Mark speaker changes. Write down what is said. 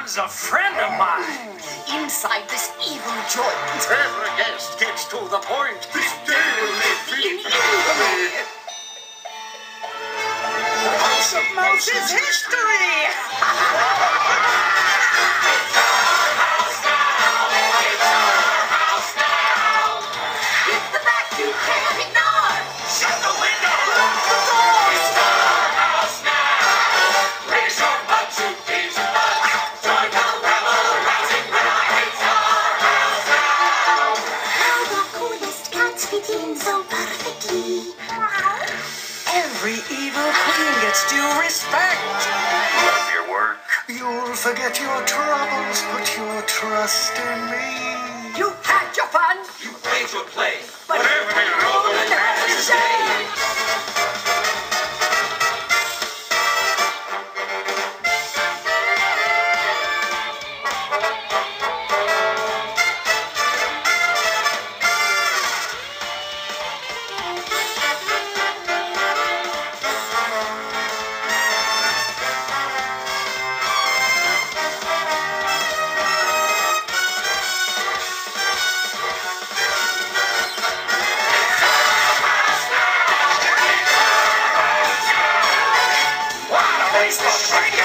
Speaker 1: Bob's a friend of mine.
Speaker 2: Inside this evil joint,
Speaker 3: Every guest gets to the point. This day will live in infamy.
Speaker 1: The House of Mouse is history.
Speaker 2: hit the back you can't ignore.
Speaker 3: Shut the window.
Speaker 1: Lock the doors.
Speaker 3: It's our house now. Raise your butt to beans and buzz. Join the rabble-rousing round. It's our house now.
Speaker 2: How the coolest cats fit in so perfectly.
Speaker 1: Every evil queen gets due respect.
Speaker 3: Love your work.
Speaker 4: You'll forget your troubles, put your trust in me.
Speaker 2: You had your fun,
Speaker 3: You played your play.
Speaker 2: but
Speaker 3: Every role that has its day. What a waste of